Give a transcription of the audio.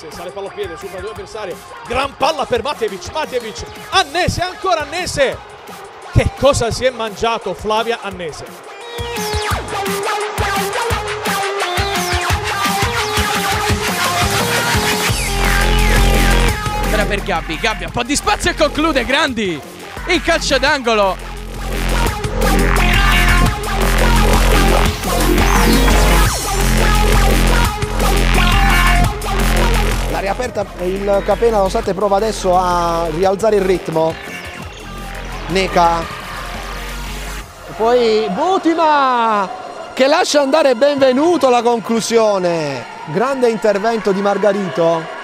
Annese, sale pallopiede, supera due avversari, gran palla per Matevic, Annese, ancora Annese. Che cosa si è mangiato Flavia Annese? Ora per Gabbi, un po' di spazio e conclude, Grandi, il calcio d'angolo. La riaperta, il Capena nonostante prova adesso a rialzare il ritmo. Neca. E poi Butima che lascia andare Benvenuto alla conclusione. Grande intervento di Margarito.